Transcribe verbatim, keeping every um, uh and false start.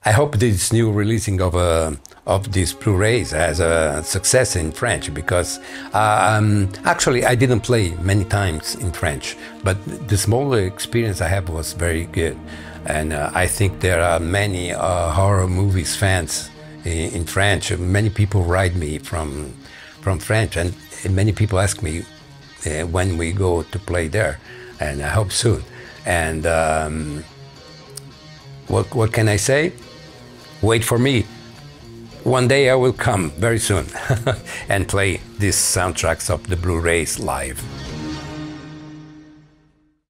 I hope this new releasing of uh, of these Blu-rays has a success in French, because um, actually I didn't play many times in French, but the small experience I have was very good, and uh, I think there are many uh, horror movies fans in, in French. Many people write me from from French, and many people ask me uh, when we go to play there, and I hope soon. And um, what what can I say? Wait for me. One day I will come very soon and play these soundtracks of the Blu-rays live.